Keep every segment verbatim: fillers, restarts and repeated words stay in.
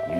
うん。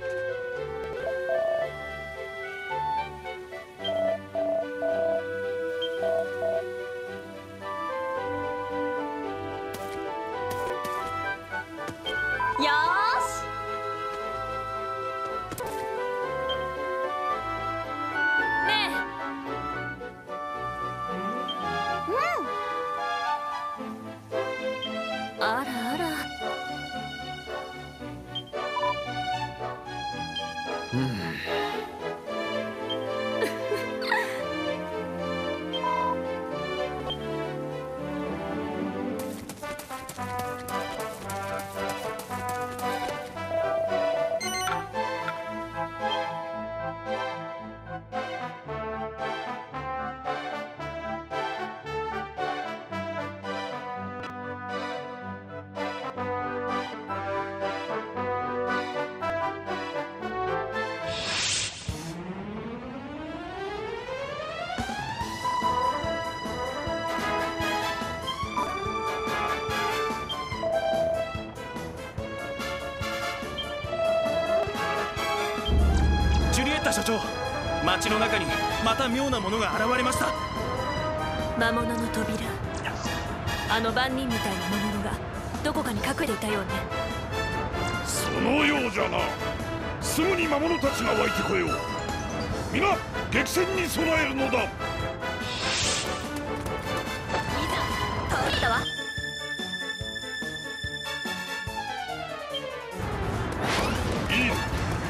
所長、町の中にまた妙なものが現れました。 魔物の扉、あの番人みたいな魔物がどこかに隠れていたようね。 そのようじゃな。すぐに魔物たちが湧いてこよう。皆激戦に備えるのだ。いざ、通ったわ。 いい。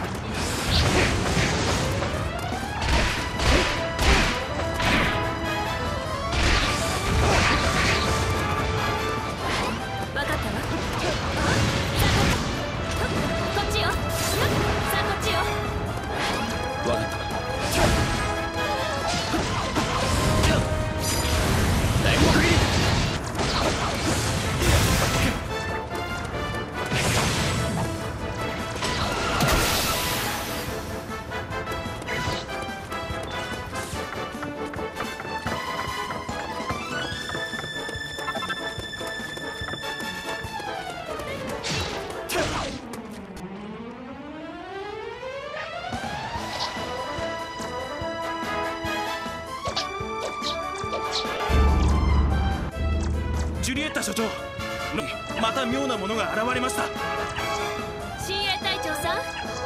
ジュリエッタ所長、また妙なものが現れました。 親衛隊長さん。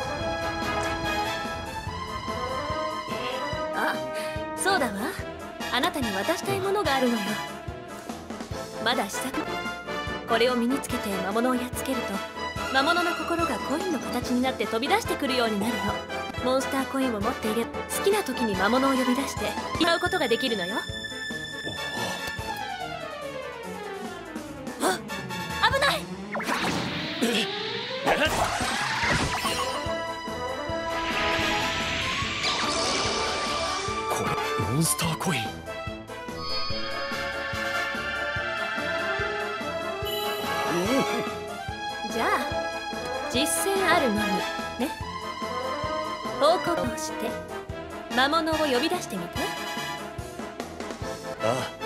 あ、そうだわ。あなたに渡したいものがあるのよ。まだ試作。これを身につけて魔物をやっつけると、魔物の心がコインの形になって飛び出してくるようになるの。モンスターコインを持っていれば好きな時に魔物を呼び出して祝うことができるのよ。あ、危ない。 これモンスターコイン。 じゃあ実践あるのみね。報告をして魔物を呼び出してみて。 ああ。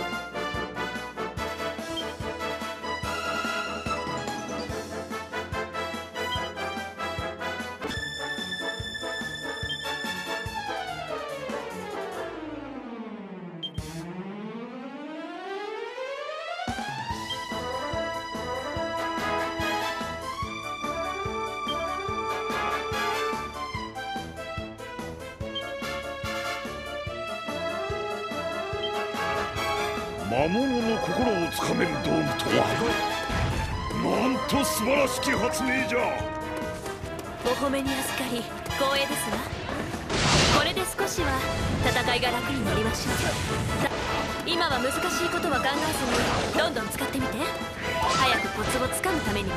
魔物の心をつかめる道具とは、なんと素晴らしき発明じゃ。 お褒めに預かり光栄ですわ。これで少しは戦いが楽になりましょう。今は難しいことは考えずにどんどん使ってみて。早くコツをつかむためにもね。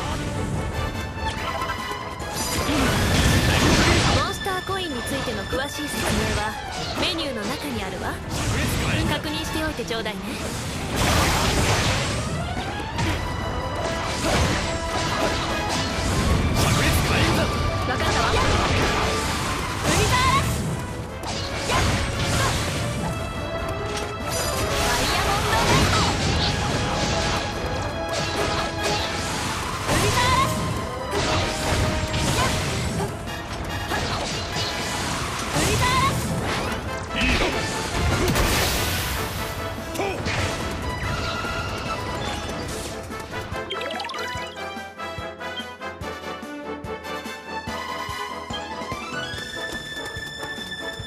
モンスターコインについての詳しい説明はメニューの中にあるわ。確認しておいてちょうだいね。分かったわ。ウリザーラスダイヤモンドベスト。ウリザーラス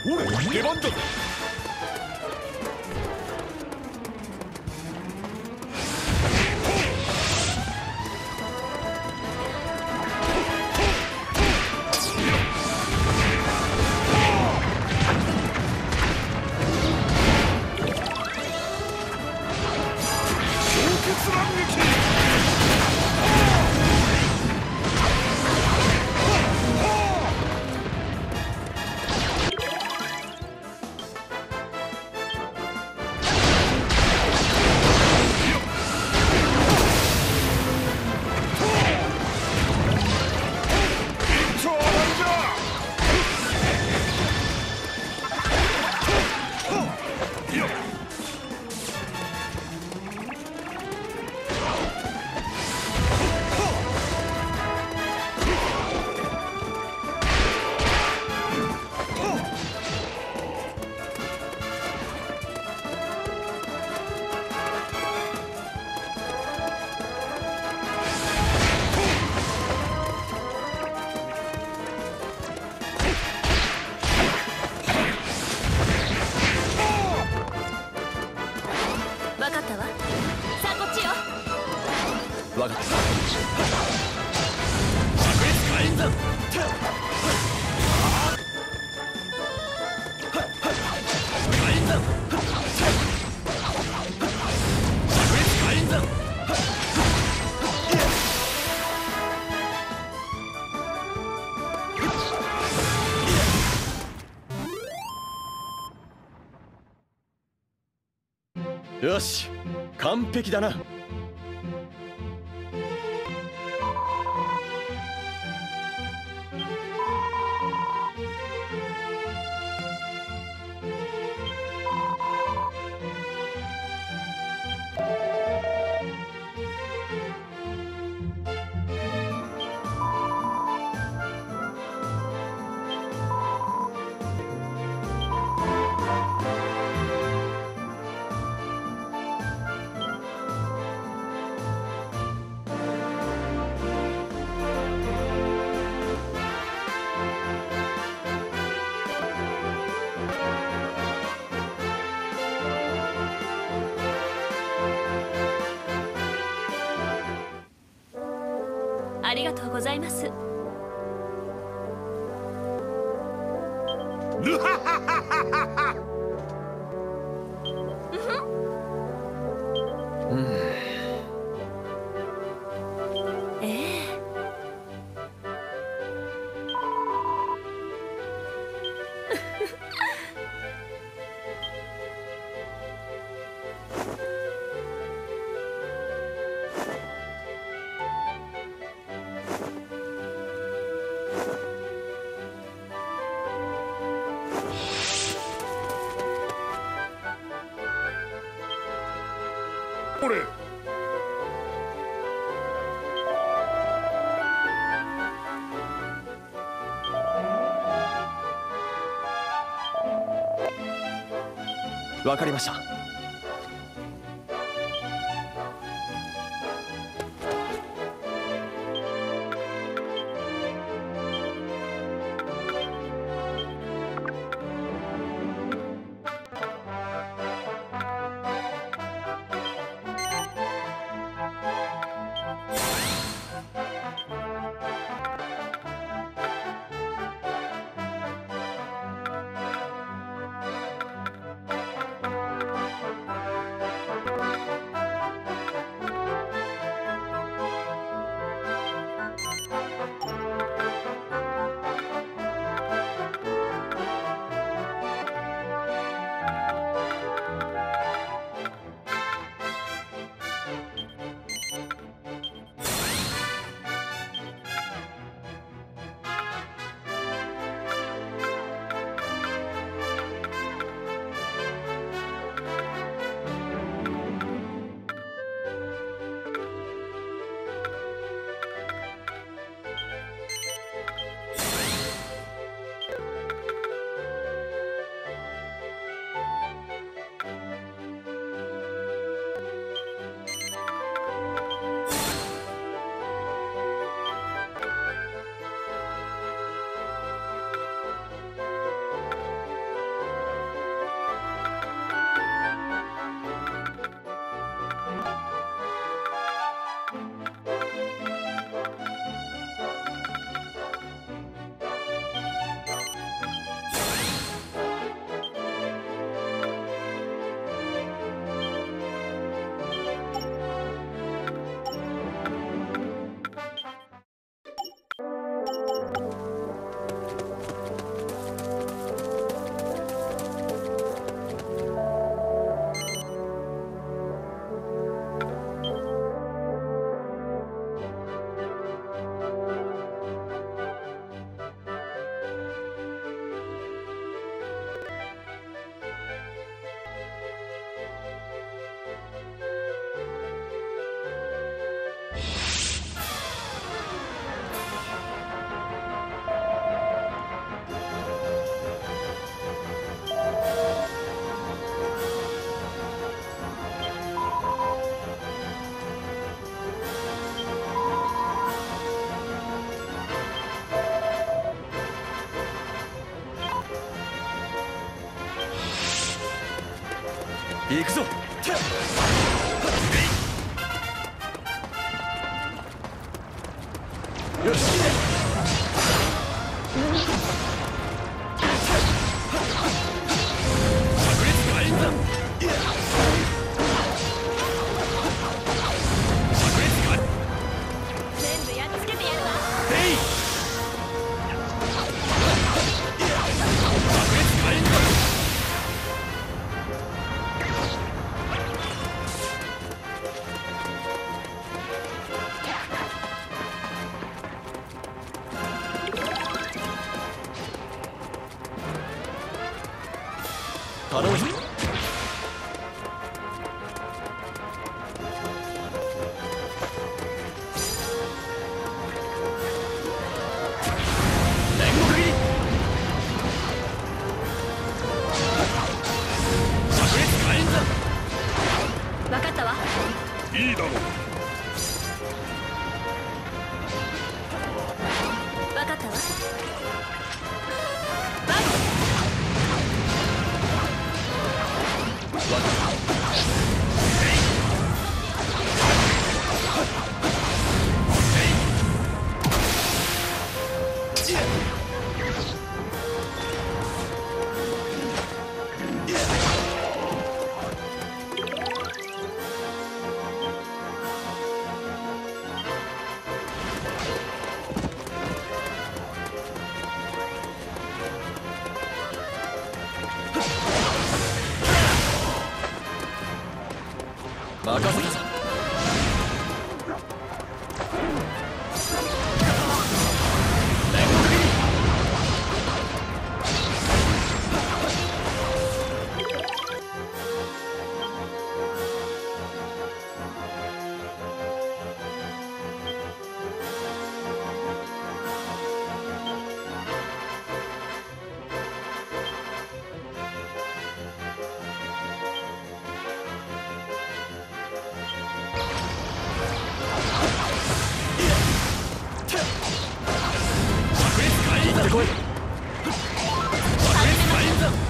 おれ出番だぞ。 わかった。灼熱火炎山。火炎山。灼熱火炎山。よし、完璧だな。 ありがとうございます。 うん。 ええ。 これわかりました。 行くぞ。よし。炸裂火炎弾。炸裂火。 全部やっつけてやるわ。 えい。炸裂火炎弾。頼むぞ。煉獄斬り。炸裂火炎弾。 分かったわ。 いいだろう。 分かったわ。任せたぞ。煉獄斬り。行ってこい。炸裂火炎弾。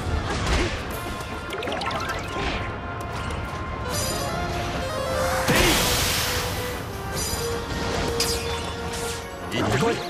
行ってこい。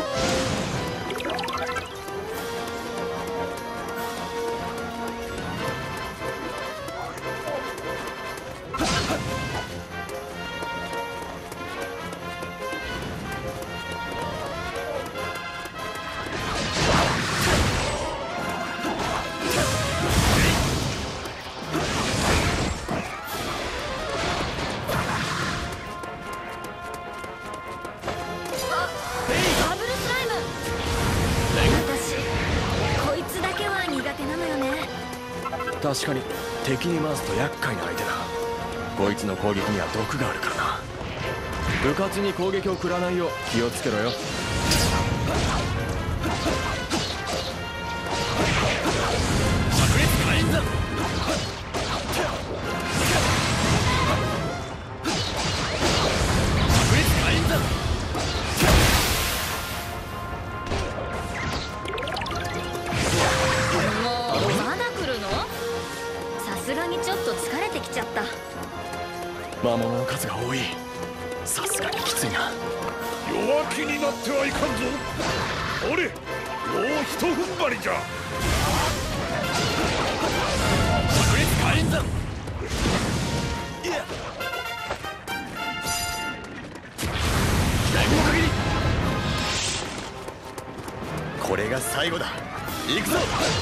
ダブルスライム。私こいつだけは苦手なのよね。 確かに敵に回すと厄介な相手だ。こいつの攻撃には毒があるからな。部活に攻撃を食らないよう気をつけろよ。炸裂火炎弾。炸裂火炎弾。 もうまだ来るの？さすがにちょっと疲れてきちゃった。 魔物の数が多い。さすがにきついな。 弱気になってはいかんぞ。おれ、もうひと踏ん張りじゃ。 炸裂火炎弾。煉獄斬り。これが最後だ。行くぞ。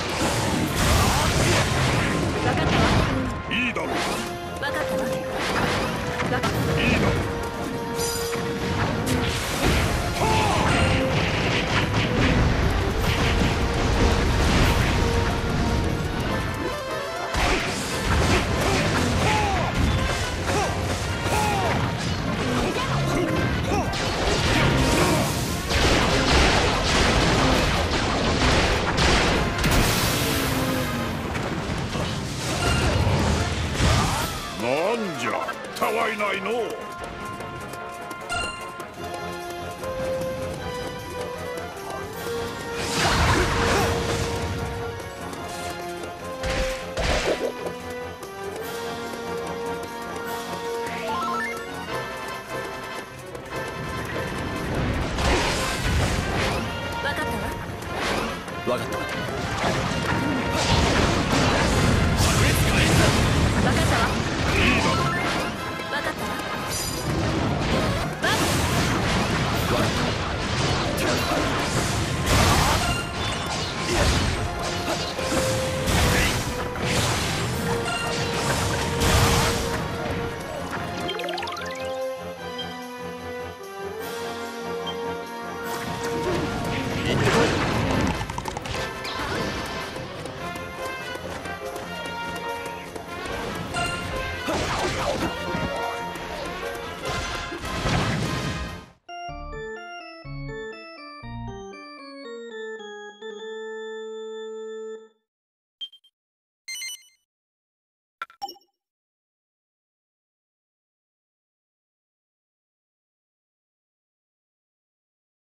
分かったわ。 いいだろう。 分かったわ。分かった。 いいだろう。なんじゃ、たわいないのう。 分かった。